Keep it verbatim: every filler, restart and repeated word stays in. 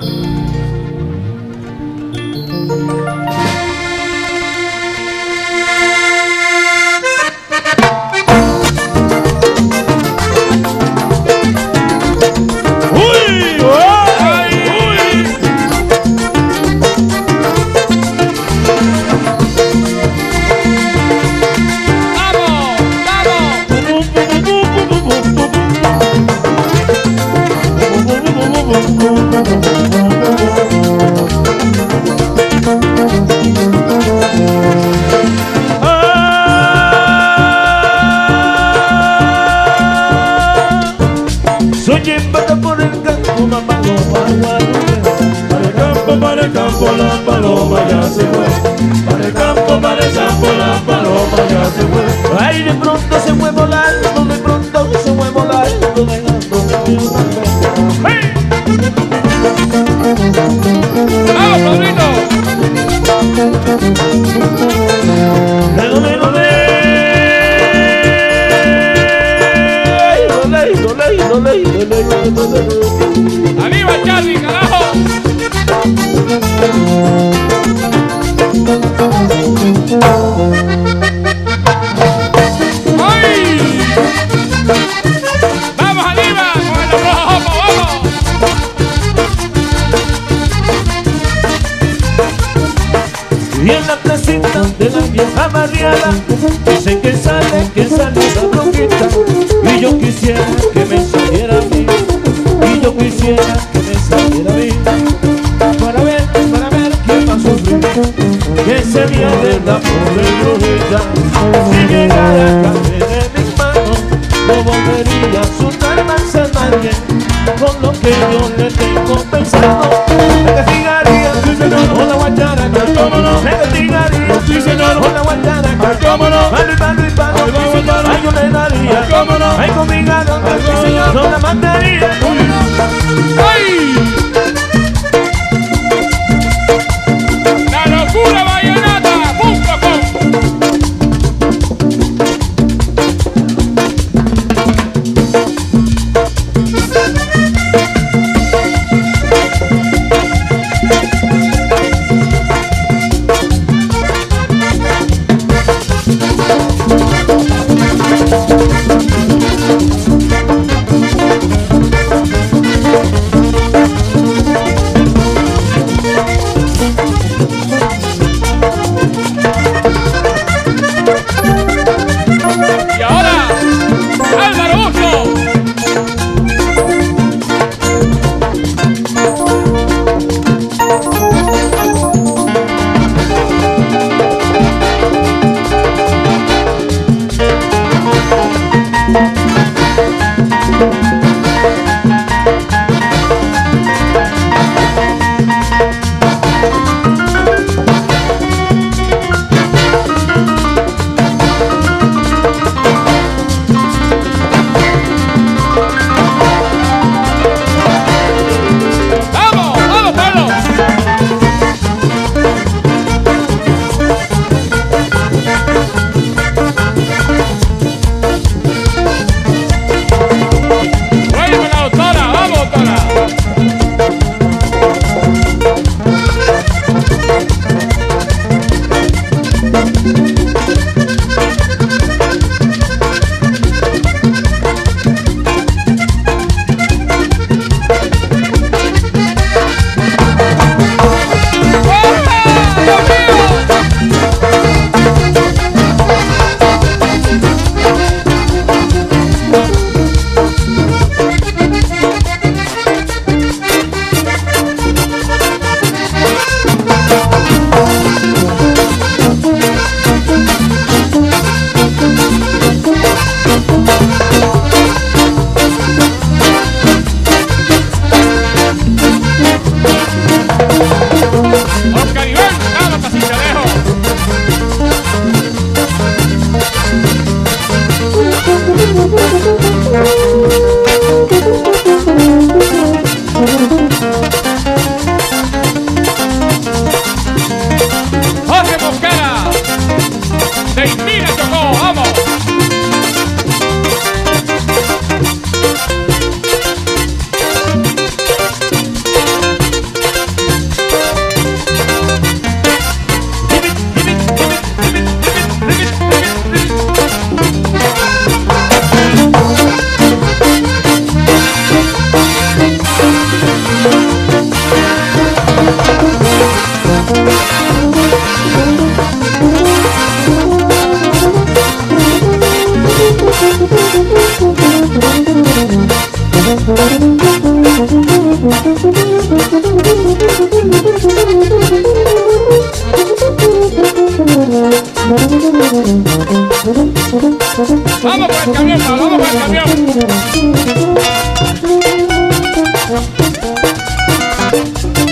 Soy embata por el campo, una paloma guadalupe. Para el campo, para el campo, la paloma ya se fue. Para el campo, para el campo, la paloma ya se fue. Ay, de pronto se fue volando, de pronto se fue volando, dejándome una pena. ¡Hey! ¡Vamos, Pedrito! ¡Lele, lele! ¡Arriba, Charlie, carajo! ¡Ay! ¡Vamos arriba! ¡Con el rojo, vamos! Y en la placita de la vieja barriada dicen que sale, que sale esa brujita. Y yo quisiera que me saliera a mí, y yo quisiera que me saliera a mí, para ver, para ver quién va a sufrir, que sería de la pobre brujita. Si llegara a caer en mis manos, no volvería a asustar más a nadie con lo que yo le tengo pensado. Me castigaría, sí señor, con la guacharaca, cómo no. Me castigaría, sí señor, con la guacharaca, cómo no. Palo y palo y palo, sí señor, ay yo le daría, cómo no. Ay con mi garganta, sí señor, no la mataría. ¡Ay! ¡La locura vallenata punto com! Vamos por el camión, vamos por el camión.